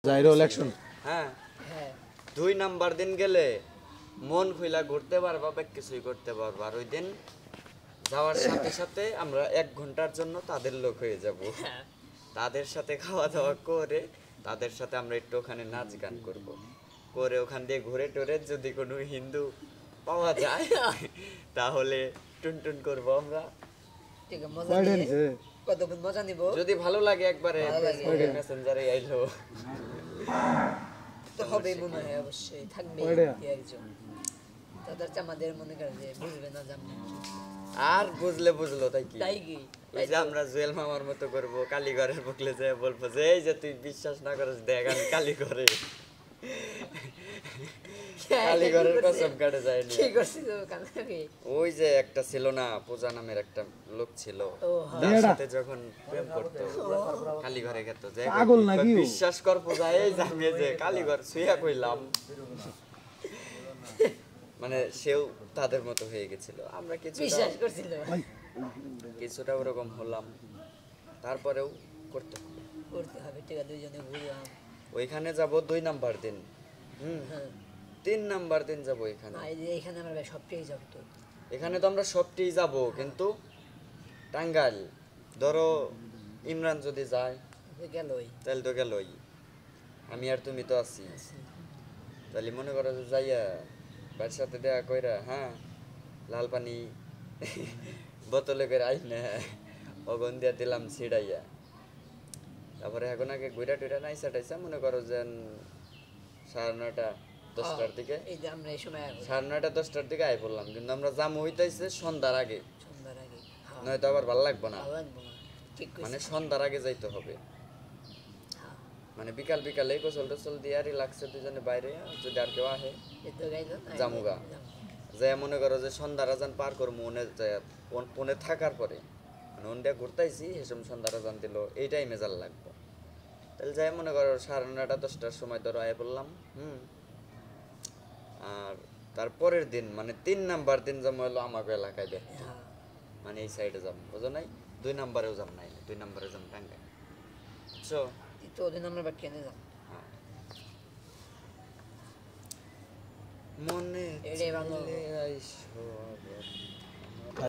gyro election হ্যাঁ 2 number দিন গেলে মন খুইলা ঘুরতে পারবা বা কিছুই করতে পারবা আর ওই দিন যাওয়ার সাথে সাথে আমরা 1 ঘন্টার জন্য তাদের লোক হয়ে যাব তাদের সাথে খাওয়া দাওয়া করে তাদের সাথে আমরা একটু ওখানে নাচ গান করব করে ওখান দিয়ে ঘুরে টুরে যদি কোনো হিন্দু পাওয়া যায় তাহলে টুনটুন করব আমরা ঠিক আছে মজা নিয়ে কতক্ষণ মজা নিব যদি ভালো লাগে একবারে মেসেঞ্জারে আইলো তো হবে মনে হয় অবশ্যই থাকবে একজন তাদের আমাদের মনে করে যে বুঝবে না জানবে আর বুঝলে বুঝলো তাই কি তাই কি এই যে আমরা জুয়েল মামার মতো করব কালীঘরের বকলে যে বলবো যে এই যে তুই বিশ্বাস না করিস দেখ আমি কালীঘরে কালীঘরের কসম কাটে যায়নি কি করছিস কালকে ওই যে একটা ছিল না পূজা নামের একটা লোক ছিল তার সাথে যখন প্রেম করতো কালীঘরে গেত যে বিশ্বাস কর পূজা এই জানে যে কালীঘর শুইয়া কইলাম মানে সেও তাদের মতো হয়ে গেছিল আমরা কিছু বিশ্বাস করছিল কিছুটা ওরকম হলাম তারপরেও করতে হবে ঠিক আছে দুইজনে ঘুরলাম ওইখানে যাব 2 নাম্বার দিন 3 নাম্বার দিন যাব এখানে এখানে আমরা সবটাই যাব তো এখানে তো আমরা সবটাই যাব কিন্তু টাঙ্গাইল ধরো ইমরান যদি যায় গেলই তাহলে তো গেলই আমি আর তুমি তো আছি তাহলে মনে করো যে যাইয়া বাড়ির সাথে দেখা কইরা হ্যাঁ লাল পানি বোতলে করে আই না অগন দিয়া দিলাম ছিড়াইয়া তারপরে এখন আগে ঘুরা টুরা নাইসা টাইসা মনে করো যে 9:30 10টার দিকে এই যে আমরা এই সময় 9:30 10টার দিকে আই পড়লাম কিন্তু আমরা জাম হইতাইছে সন্ধ্যার আগে নয়তো আবার ভালো লাগবে না মানে সন্ধ্যার আগে যাইতে হবে মানে বিকাল বিকালে গোসল টোসল দিয়ে রিল্যাক্সে দুজনে বাইরে যদি আর কেউ আহে জামুগা যে মনে করো যে সন্ধ্যার আজান পার করবো মনে যায় ফোনে থাকার পরে মানে ওনটা ঘুরতাইছি এসব সন্ধ্যার আজান দিল এই টাইমে জাল লাগবো তাহলে যাই মনে করো 9:30 10টার সময় ধরো আয় পড়লাম আর তারপরের দিন মানে 3 নাম্বার দিন যাবো হলো আমাকে এলাকায় দেখতে মানে এই সাইডে যাবো বুঝো নাই 2 নাম্বারেও যাবো নাই 2 নাম্বারে যাবো টাঙ্গাইল বুঝছো তো ওদিন আমরা বাট কেনে যাব মনে এড়ে ভালো আইসো